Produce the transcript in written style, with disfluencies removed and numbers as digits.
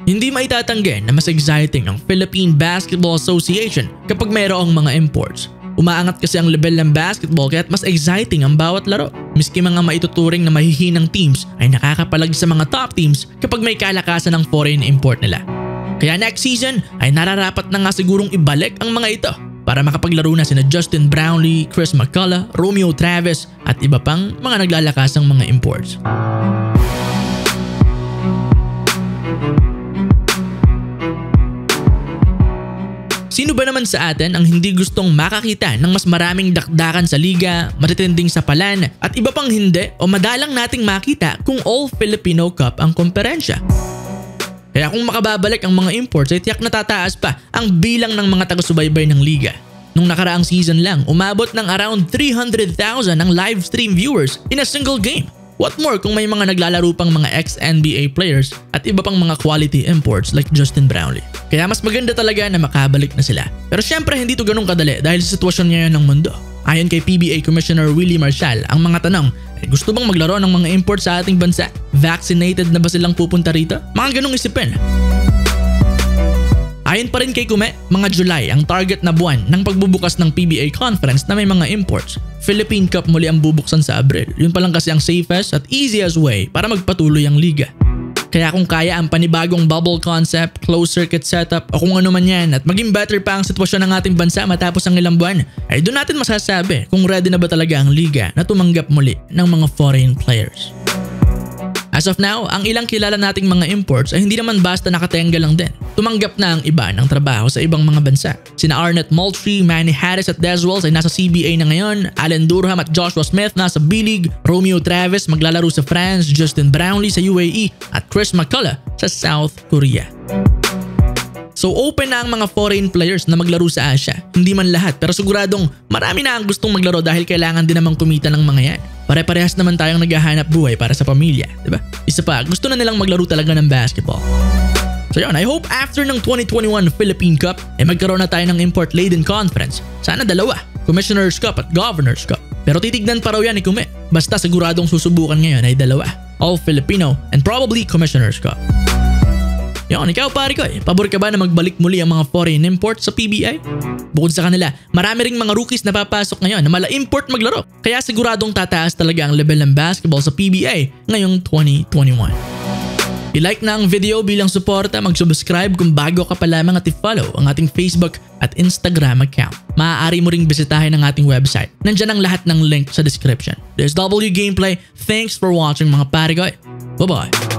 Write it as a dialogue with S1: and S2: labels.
S1: Hindi maitatanggi na mas exciting ang Philippine Basketball Association kapag mayroong mga imports. Umaangat kasi ang level ng basketball kaya't mas exciting ang bawat laro. Miski mga maituturing na mahihinang teams ay nakakapalag sa mga top teams kapag may kalakasan ng foreign import nila. Kaya next season ay nararapat na nga sigurong ibalik ang mga ito para makapaglaro na sina Justin Brownlee, Chris McCullough, Romeo Travis at iba pang mga naglalakasang mga imports. Sino ba naman sa atin ang hindi gustong makakita ng mas maraming dakdakan sa liga, matitinding sapalan at iba pang hindi o madalang nating makita kung All Filipino Cup ang komperensya? Kaya kung makababalik ang mga imports ay tiyak na tataas pa ang bilang ng mga taga-subaybay ng liga. Nung nakaraang season lang, umabot ng around 300,000 ang live stream viewers in a single game. What more kung may mga naglalaro pang mga ex-NBA players at iba pang mga quality imports like Justin Brownlee. Kaya mas maganda talaga na makabalik na sila. Pero syempre hindi to ganun kadali dahil sa sitwasyon ngayon ng mundo. Ayon kay PBA Commissioner Willie Marcial, ang mga tanong ay gusto bang maglaro ng mga imports sa ating bansa? Vaccinated na ba silang pupunta rito? Mga ganung isipin. Ayon pa rin kay Kume, mga July ang target na buwan ng pagbubukas ng PBA conference na may mga imports. Philippine Cup muli ang bubuksan sa Abril. Yun pa lang kasi ang safest at easiest way para magpatuloy ang liga. Kaya kung kaya ang panibagong bubble concept, closed circuit setup o kung ano man yan at maging better pa ang sitwasyon ng ating bansa matapos ang ilang buwan, ay doon natin masasabi kung ready na ba talaga ang liga na tumanggap muli ng mga foreign players. As of now, ang ilang kilala nating mga imports ay hindi naman basta nakatenga lang din. Tumanggap na ang iba ng trabaho sa ibang mga bansa. Sina Arnett Moultrie, Manny Harris at Des Wells ay nasa CBA na ngayon, Allen Durham at Joshua Smith nasa B-League, Romeo Travis maglalaro sa France, Justin Brownlee sa UAE at Chris McCullough sa South Korea. So open na ang mga foreign players na maglaro sa Asia. Hindi man lahat pero siguradong marami na ang gustong maglaro dahil kailangan din namang kumita ng mga yan. Pare-parehas naman tayong naghahanap buhay para sa pamilya, diba? Isa pa, gusto na nilang maglaro talaga ng basketball. So yun, I hope after ng 2021 Philippine Cup ay magkaroon na tayo ng import-laden conference. Sana dalawa, Commissioner's Cup at Governor's Cup. Pero titignan pa raw yan ni Kume. Basta siguradong susubukan ngayon ay dalawa, All Filipino and probably Commissioner's Cup. Yon, ikaw pare ko pabor ka ba na magbalik muli ang mga foreign imports sa PBA? Bukod sa kanila, marami ring mga rookies na papasok ngayon na mala import maglaro. Kaya siguradong tataas talaga ang level ng basketball sa PBA ngayong 2021. I-like na ang video bilang suporta, mag-subscribe kung bago ka pa lamang at i-follow ang ating Facebook at Instagram account. Maaari mo ring bisitahin ang ating website. Nandyan ang lahat ng link sa description. This is W Gameplay. Thanks for watching mga pare ko. Bye-bye.